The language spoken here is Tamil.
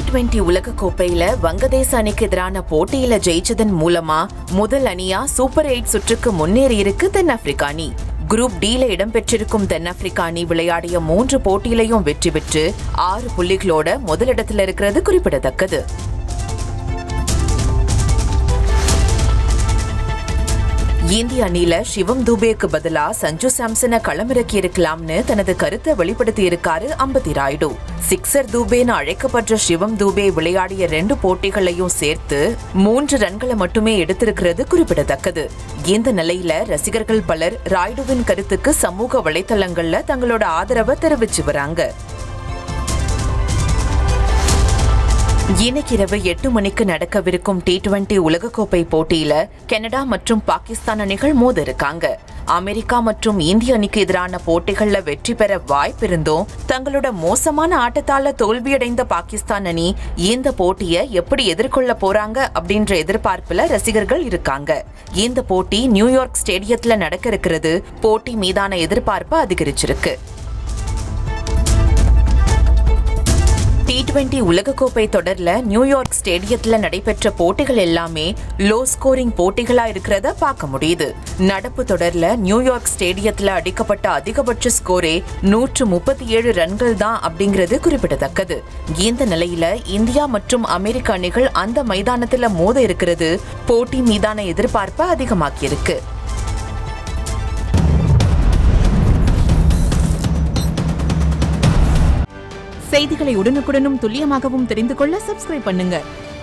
T20 உலக கோப்பையில வங்கதேச அணிக்கு எதிரான போட்டியில ஜெயிச்சதன் மூலமா முதல் அணியா சூப்பர் 8 சுற்றுக்கு முன்னேறி இருக்கு தென்னாப்பிரிக்கா அணி. குரூப் D-ல இடம்பெற்றிருக்கும் தென்னாப்பிரிக்கா அணி விளையாடிய 3 போட்டியிலையும் வெற்றி பெற்று 6 புள்ளிகளோட முதலிடத்துல இருக்கிறது குறிப்பிடத்தக்கது. இந்திய அணியில சிவம் துபேக்கு பதிலா சஞ்சு சாம்சனை களமிறக்கி இருக்கலாம்னு தனது கருத்தை வெளிப்படுத்தி இருக்காரு அம்பதி ராயுடு. சிக்ஸர் தூபேன்னு அழைக்கப்பட்ட சிவம் துபே விளையாடிய 2 போட்டிகளையும் சேர்த்து 3 ரன்களை மட்டுமே எடுத்திருக்கிறது குறிப்பிடத்தக்கது. இந்த நிலையில ரசிகர்கள் பலர் ராயுடுவின் கருத்துக்கு சமூக வலைதளங்கள்ல தங்களோட ஆதரவை தெரிவிச்சு வராங்க. இன்னைக்கு இரவு 8 மணிக்கு நடக்கவிருக்கும் T20 உலகக்கோப்பை போட்டியில கனடா மற்றும் பாகிஸ்தான் அணிகள் மோத இருக்காங்க. அமெரிக்கா மற்றும் இந்திய அணிக்கு எதிரான போட்டிகள்ல வெற்றி பெற வாய்ப்பிருந்தும் தங்களோட மோசமான ஆட்டத்தால தோல்வியடைந்த பாகிஸ்தான் அணி இந்த போட்டியை எப்படி எதிர்கொள்ள போறாங்க அப்படின்ற எதிர்பார்ப்புல ரசிகர்கள் இருக்காங்க. இந்த போட்டி நியூயார்க் ஸ்டேடியத்துல நடக்க இருக்கிறது போட்டி மீதான எதிர்பார்ப்பு அதிகரிச்சிருக்கு. T20 உலகக்கோப்பை தொடர்ல நியூயார்க் ஸ்டேடியத்துல நடைபெற்ற போட்டிகள் எல்லாமே லோ ஸ்கோரிங் போட்டிகளா இருக்கிறத பார்க்க முடியுது. நடப்பு தொடர்ல நியூயார்க் ஸ்டேடியத்துல அடிக்கப்பட்ட அதிகபட்ச ஸ்கோரே 137 ரன்கள் தான் அப்படிங்கிறது குறிப்பிடத்தக்கது. இந்த நிலையில இந்தியா மற்றும் அமெரிக்க அணிகள் அந்த மைதானத்துல மோத இருக்கிறது போட்டி மீதான எதிர்பார்ப்பை அதிகமாக்கியிருக்கு. செய்திகளை உடனுக்குடனும் துல்லியமாகவும் தெரிந்து கொள்ள சப்ஸ்கிரைப் பண்ணுங்க.